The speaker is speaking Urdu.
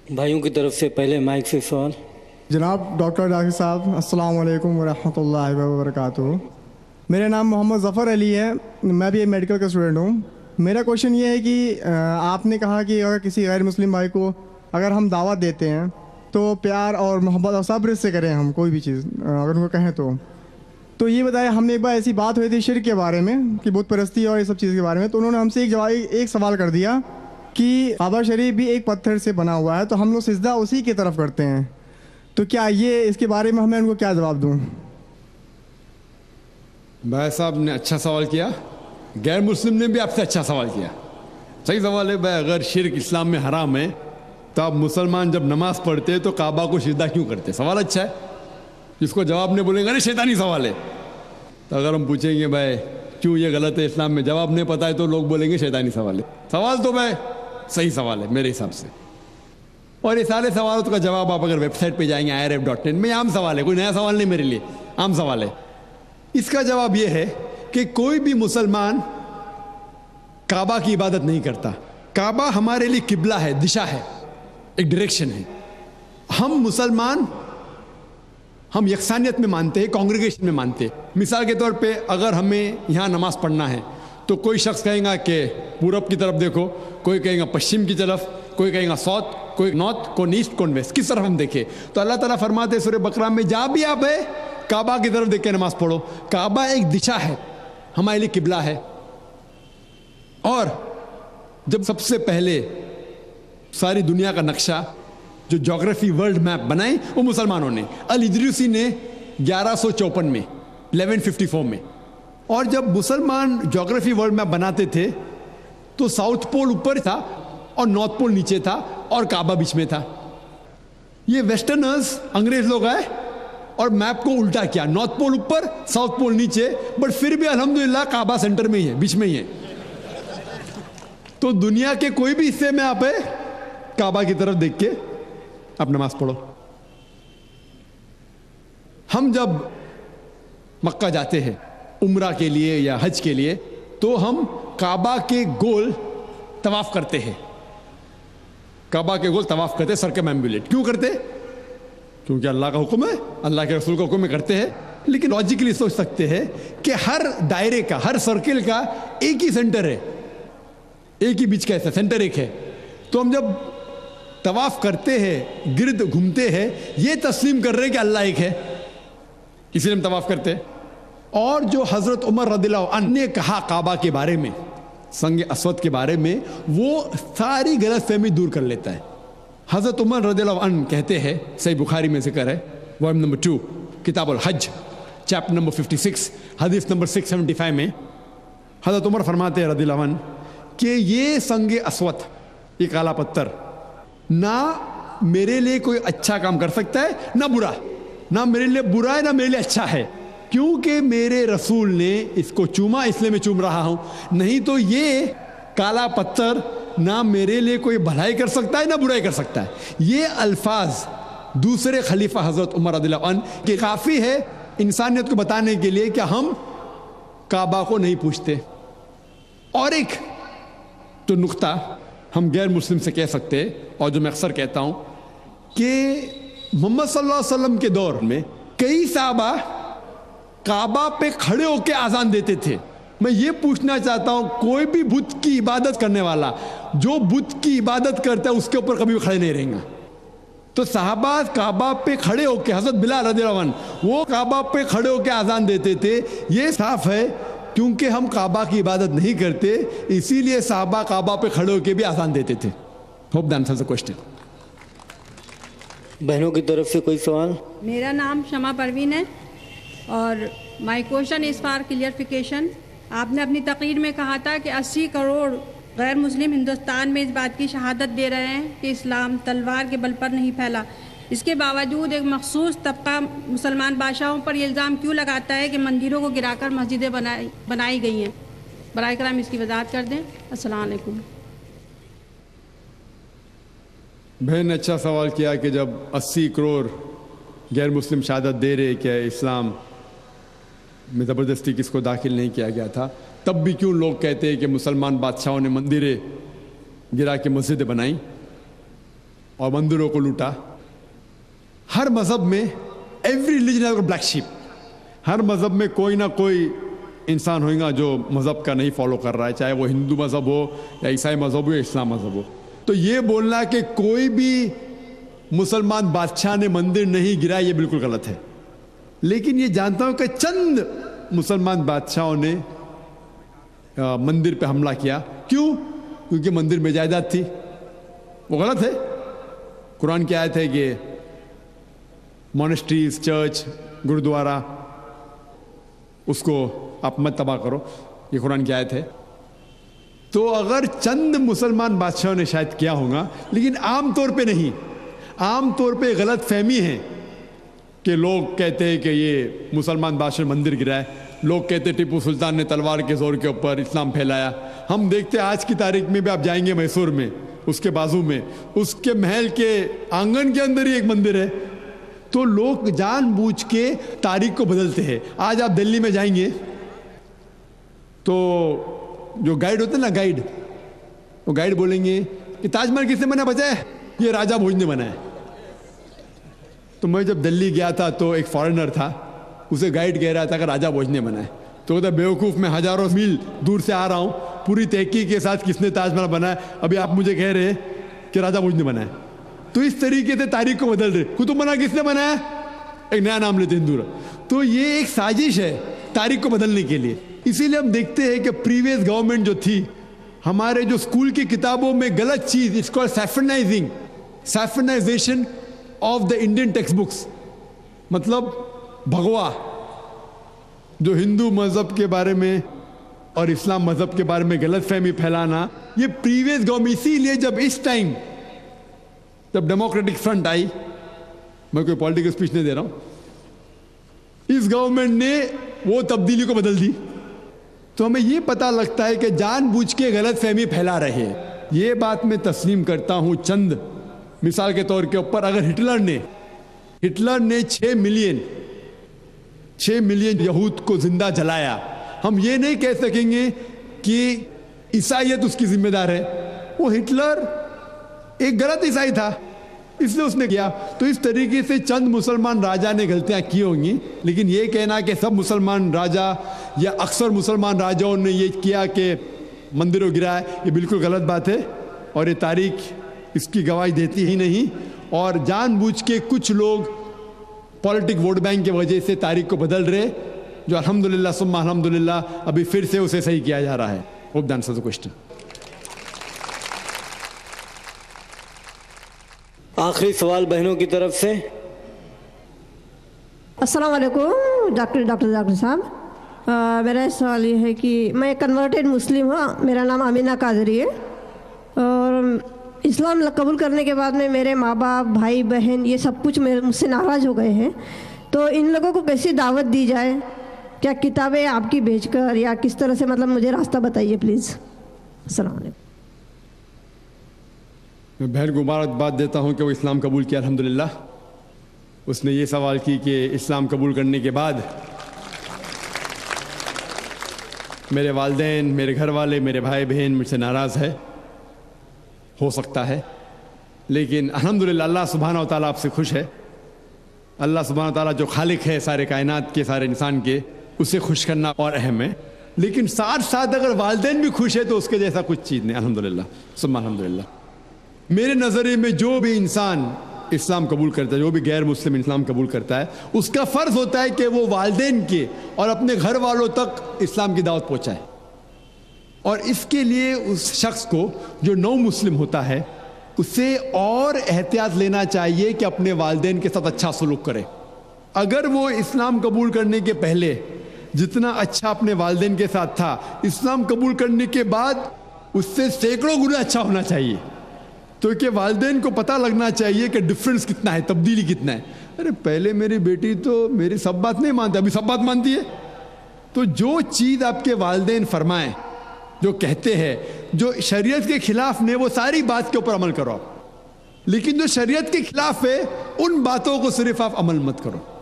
بھائیوں کی طرف سے پہلے مائک سے سوال۔ جناب ڈاکٹر ڈاکٹر صاحب، السلام علیکم ورحمۃ اللہ وبرکاتہ۔ میرا نام محمد ظفر علی ہے، میں بھی ایک میڈیکل کا اسٹوڈنٹ ہوں۔ میرا کوشچن یہ ہے کہ آپ نے کہا کہ اگر کسی غیر مسلم بھائی کو اگر ہم دعوت دیتے ہیں تو پیار اور محبت اور صبر سے کریں، ہم کوئی بھی چیز اگر ان کو کہیں تو یہ بتائیں، ہم نے ایک بار ایسی بات ہوئی تھی شرک کے بارے میں کہ بت پرستی اور یہ سب چیز کے بارے میں، تو انہوں نے ہم سے ایک سوال کر دیا کہ کعبہ شریف بھی ایک پتھر سے بنا ہوا ہے تو ہم لوگ سجدہ اسی کی طرف کرتے ہیں، تو کیا یہ اس کے بارے میں ہمیں ان کو کیا جواب دوں؟ بھائی صاحب نے اچھا سوال کیا، غیر مسلم نے بھی آپ سے اچھا سوال کیا، صحیح سوال ہے بھائی۔ اگر شرک اسلام میں حرام ہے تو آپ مسلمان جب نماز پڑھتے تو کعبہ کو سجدہ کیوں کرتے؟ سوال اچھا ہے، جس کو جواب نہیں بولیں گے نا شیطانی سوال ہے۔ تو اگر ہم پوچھیں گے بھائی کیوں یہ غلط ہے اسلام میں، جواب نہیں پتہ ہے تو لوگ بولیں گے شیطانی سوال ہے۔ سوال تو بھائی صحیح سوال ہے میرے حساب سے، اور یہ سارے سوالوں کا جواب آپ اگر ویب سائٹ پہ جائیں گے irf.in میں، عام سوال ہے، کوئی نیا سوال نہیں میرے لیے، عام سوال ہے۔ اس کا جواب یہ ہے کہ کوئی بھی مسلمان کعبہ کی عبادت نہیں کرتا۔ کعبہ ہمارے لیے قبلہ ہے، دشا ہے، ایک ڈائریکشن ہے۔ ہم مسلمان ہم یکسانیت میں مانتے ہیں، کانگریگیشن میں مانتے ہیں۔ مثال کے طور پہ اگر ہمیں یہاں نماز پڑھنا ہے تو کوئی شخص کہے گا کہ پورب کی طرف دیکھو، کوئی کہے گا پشچم کی طرف، کوئی کہے گا ساؤتھ، کوئی نارتھ، کوئی ایسٹ، کوئی ویسٹ، کس طرف ہم دیکھیں؟ تو اللہ تعالیٰ فرماتے ہیں سورہ بقرہ میں، جہاں بھی آپ ہے کعبہ کی طرف دیکھ کے نماز پڑھو۔ کعبہ ایک دشا ہے، ہمارے لیے قبلہ ہے۔ اور جب سب سے پہلے ساری دنیا کا نقشہ جو جغرافی ورلڈ میپ بنائے وہ مسلمانوں نے، الادریسی نے 1154 میں 1154 میں۔ اور جب مسلمان جغرافی ورلڈ میپ بناتے تھے تو ساؤتھ پول اوپر تھا اور نارتھ پول نیچے تھا اور کعبہ بیچ میں تھا۔ یہ ویسٹرنرز انگریز لوگ آئے اور میپ کو الٹا کیا، نارتھ پول اوپر ساؤتھ پول نیچے، بٹ پھر بھی الحمدللہ کعبہ سینٹر میں ہی ہے، بیچ میں ہی ہے۔ تو دنیا کے کوئی بھی حصے میں آپ ہے کعبہ کی طرف دیکھ کے آپ نماز پڑھو۔ ہم جب مکہ جاتے ہیں عمرہ کے لیے یا حج کے لیے تو ہم کعبہ کے گول طواف کرتے ہیں، کعبہ کے گول طواف کرتے ہیں، سرکمامبولیٹ کیوں کرتے؟ کیونکہ اللہ کا حکم ہے، اللہ کے رسول کا حکم ہے، کرتے ہیں۔ لیکن لاجیکلی سوچ سکتے ہیں کہ ہر دائرے کا، ہر سرکل کا ایک ہی سینٹر ہے، ایک ہی بیچ کا ایسا سینٹر ایک ہے۔ تو ہم جب طواف کرتے ہیں، گرد گھومتے ہیں، یہ تسلیم کر رہے ہیں کہ اللہ ایک ہے، اسی لیے ہم طواف کرتے ہیں۔ اور جو حضرت عمر رضی اللہ عنہ نے کہا کعبہ کے بارے میں، سنگ اسود کے بارے میں، وہ ساری غلط فہمی دور کر لیتا ہے۔ حضرت عمر رضی اللہ عنہ کہتے ہیں، صحیح بخاری میں ذکر ہے، والیوم نمبر 2 کتاب الحج چیپٹر نمبر 56 حدیث نمبر 675 میں حضرت عمر فرماتے ہیں رضی اللہ عنہ کہ یہ سنگ اسود، یہ کالا پتھر، نہ میرے لیے کوئی اچھا کام کر سکتا ہے نہ برا، نہ میرے لیے برا ہے نہ میرے لیے اچھا ہے، کیونکہ میرے رسول نے اس کو چوما، اس لیے میں چوم رہا ہوں، نہیں تو یہ کالا پتھر نہ میرے لیے کوئی بھلائی کر سکتا ہے نہ برائی کر سکتا ہے۔ یہ الفاظ دوسرے خلیفہ حضرت عمر رضی اللہ عنہ کہ کافی ہے انسانیت کو بتانے کے لیے کہ ہم کعبہ کو نہیں پوچھتے۔ اور ایک تو نقطہ ہم غیر مسلم سے کہہ سکتے، اور جو میں اکثر کہتا ہوں کہ محمد صلی اللہ علیہ وسلم کے دور میں کئی صحابہ کعبہ پہ کھڑے ہو کے اذان دیتے تھے۔ میں یہ پوچھنا چاہتا ہوں، کوئی بھی بت کی عبادت کرنے والا جو بت کی عبادت کرتا ہے اس کے اوپر کبھی بھی کھڑے نہیں رہیں گا۔ تو صحابہ کعبہ پہ کھڑے ہو کے، حضرت بلال رضی اللہ عنہ وہ کعبہ پہ کھڑے ہو کے اذان دیتے تھے۔ یہ صاف ہے کیونکہ ہم کعبہ کی عبادت نہیں کرتے، اسی لیے صحابہ کعبہ پہ کھڑے ہو کے بھی اذان دیتے تھے۔ Hope that answers the question. بہنوں کی طرف سے کوئی سوال؟ میرا نام شمع پروین ہے اور my question is for clarification. آپ نے اپنی تقریر میں کہا تھا کہ 80 کروڑ غیر مسلم ہندوستان میں اس بات کی شہادت دے رہے ہیں کہ اسلام تلوار کے بل پر نہیں پھیلا، اس کے باوجود ایک مخصوص طبقہ مسلمان بادشاہوں پر یہ الزام کیوں لگاتا ہے کہ مندروں کو گرا کر مسجدیں بنائی گئی ہیں؟ براہ کرم اس کی وضاحت کر دیں۔ السلام علیکم۔ بہن نے اچھا سوال کیا کہ جب 80 کروڑ غیر مسلم شہادت دے رہے کہ اسلام میں زبردستی کس کو داخل نہیں کیا گیا تھا، تب بھی کیوں لوگ کہتے ہیں کہ مسلمان بادشاہوں نے مندریں گرا کے مسجدیں بنائیں؟ اور مندروں کو لوٹا. ہر مذہب میں every religion has a black sheep. ہر مذہب میں کوئی نہ کوئی انسان ہوئے گا جو مذہب کا نہیں فالو کر رہا ہے, چاہے وہ ہندو مذہب ہو یا عیسائی مذہب ہو یا اسلام مذہب ہو. تو یہ بولنا کہ کوئی بھی مسلمان بادشاہ نے مندر نہیں گرایا, یہ بالکل غلط ہے. لیکن یہ جانتا ہوں کہ چند مسلمان بادشاہوں نے مندر پہ حملہ کیا. کیوں؟ کیونکہ مندر میں جائیداد تھی. وہ غلط ہے. قرآن کی آیت ہے کہ مونسٹریز, چرچ, گرودوارا, اس کو آپ مت تباہ کرو. یہ قرآن کی آیت ہے. تو اگر چند مسلمان بادشاہوں نے شاید کیا ہوگا, لیکن عام طور پہ نہیں. عام طور پہ غلط فہمی ہے کہ لوگ کہتے ہیں کہ یہ مسلمان بادشاہ مندر گرائے. لوگ کہتے ٹیپو سلطان نے تلوار کے زور کے اوپر اسلام پھیلایا. ہم دیکھتے ہیں آج کی تاریخ میں بھی, آپ جائیں گے میسور میں, اس کے بازو میں, اس کے محل کے آنگن کے اندر ہی ایک مندر ہے. تو لوگ جان بوجھ کے تاریخ کو بدلتے ہیں. آج آپ دلی میں جائیں گے تو جو گائیڈ ہوتے ہیں نا, گائیڈ, وہ گائیڈ بولیں گے کہ تاج محل کس نے بنایا بچہ ہے؟ یہ راجہ بھوج نے بنایا. تو میں جب دلی گیا تھا تو ایک فارنر تھا, اسے گائیڈ کہہ رہا تھا کہ راجہ بھوج نے بنایا. تو کہتا بیوقوف, میں ہزاروں میل دور سے آ رہا ہوں, پوری تحقیق کے ساتھ کس نے تاج محل بنایا, ابھی آپ مجھے کہہ رہے کہ راجہ بھوج نے بنایا. تو اس طریقے سے تاریخ کو بدل رہے. قطب مینار کس نے بنایا؟ ایک نیا نام لیتے ہندو. تو یہ ایک سازش ہے تاریخ کو بدلنے کے لیے. اسی لیے ہم دیکھتے ہیں کہ پریویس گورنمنٹ جو تھی, ہمارے جو اسکول کی کتابوں میں غلط چیز, it's called saffronizing, saffronization of the Indian text books. مطلب بھگوا, جو ہندو مذہب کے بارے میں اور اسلام مذہب کے بارے میں غلط فہمی پھیلانا, یہ پریویس گورنمنٹ. اسی لیے جب اس ٹائم جب ڈیموکریٹک فرنٹ آئی, میں کوئی پولیٹیکل اسپیچ نہیں دے رہا ہوں, اس گورنمنٹ نے وہ تبدیلی کو بدل دی. تو ہمیں یہ پتہ لگتا ہے کہ جان بوجھ کے غلط فہمی پھیلا رہے ہیں. یہ بات میں تسلیم کرتا ہوں. چند مثال کے طور کے اوپر, اگر ہٹلر نے 6 ملین یہود کو زندہ جلایا, ہم یہ نہیں کہہ سکیں گے کہ عیسائیت اس کی ذمہ دار ہے. وہ ہٹلر ایک غلط عیسائی تھا, اس لیے اس نے کیا. تو اس طریقے سے چند مسلمان راجا نے غلطیاں کی ہوں گی, لیکن یہ کہنا کہ سب مسلمان راجا یا اکثر مسلمان راجاؤں نے یہ کیا کہ مندروں گرایا, یہ بالکل غلط بات ہے. اور یہ تاریخ اس کی گواہی دیتی ہی نہیں. اور جان بوجھ کے کچھ لوگ پولیٹک ووٹ بینک کی وجہ سے تاریخ کو بدل رہے, جو الحمدللہ ثم الحمدللہ ابھی پھر سے اسے صحیح کیا جا رہا ہے. Hope that answers the question. آخری سوال بہنوں کی طرف سے. السلام علیکم ڈاکٹر صاحب. میرا سوال یہ ہے کہ میں کنورٹڈ مسلم ہوں. میرا نام امینہ قادری ہے, اور اسلام قبول کرنے کے بعد میں میرے ماں باپ, بھائی بہن, یہ سب کچھ مجھ سے ناراض ہو گئے ہیں. تو ان لوگوں کو کیسی دعوت دی جائے؟ کیا کتابیں آپ کی بھیج کر یا کس طرح سے, مطلب مجھے راستہ بتائیے پلیز. السلام علیکم. میں بہن کو مبارکباد دیتا ہوں کہ وہ اسلام قبول کیا الحمدللہ. اس نے یہ سوال کی کہ اسلام قبول کرنے کے بعد میرے والدین, میرے گھر والے, میرے بھائی بہن مجھ سے ناراض ہے. ہو سکتا ہے, لیکن الحمدللہ اللہ سبحانہ و تعالیٰ آپ سے خوش ہے. اللہ سبحانہ و تعالیٰ جو خالق ہے سارے کائنات کے, سارے انسان کے, اسے خوش کرنا اور اہم ہے. لیکن ساتھ ساتھ اگر والدین بھی خوش ہے تو اس کے جیسا کچھ چیز نہیں. الحمدللہ ثم الحمدللہ. میرے نظریے میں جو بھی انسان اسلام قبول کرتا ہے, جو بھی غیر مسلم اسلام قبول کرتا ہے, اس کا فرض ہوتا ہے کہ وہ والدین کے اور اپنے گھر والوں تک اسلام کی دعوت پہنچائے. اور اس کے لیے اس شخص کو جو نو مسلم ہوتا ہے اسے اور احتیاط لینا چاہیے کہ اپنے والدین کے ساتھ اچھا سلوک کرے. اگر وہ اسلام قبول کرنے کے پہلے جتنا اچھا اپنے والدین کے ساتھ تھا, اسلام قبول کرنے کے بعد اس سے سینکڑوں گنا اچھا ہونا چاہیے. تو کہ والدین کو پتہ لگنا چاہیے کہ ڈفرنس کتنا ہے, تبدیلی کتنا ہے. ارے پہلے میری بیٹی تو میری سب بات نہیں مانتی, ابھی سب بات مانتی ہے. تو جو چیز آپ کے والدین فرمائیں, جو کہتے ہیں, جو شریعت کے خلاف نے, وہ ساری بات کے اوپر عمل کرو آپ. لیکن جو شریعت کے خلاف ہے ان باتوں کو صرف آپ عمل مت کرو.